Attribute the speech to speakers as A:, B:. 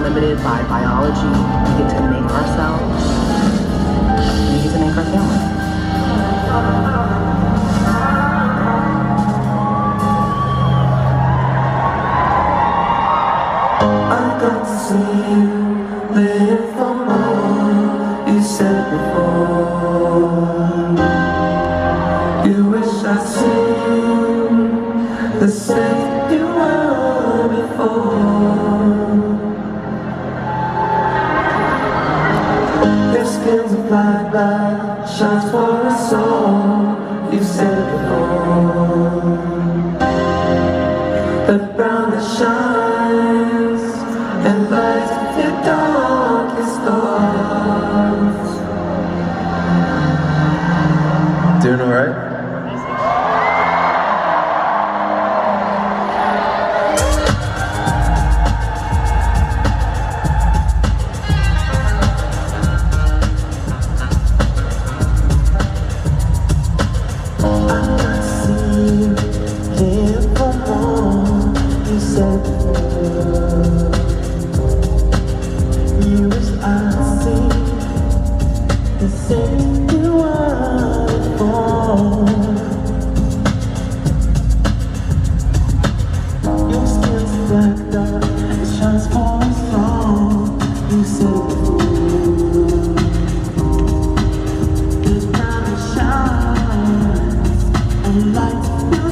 A: limited by biology. We get to make ourselves. We get to make our family.
B: I got to see you live for more. You said before, you wish I'd seen the same you were before. Your skin's a black light, shines for us all. You said before, the brown that shines and lights your darkest thoughts. Doing alright? Light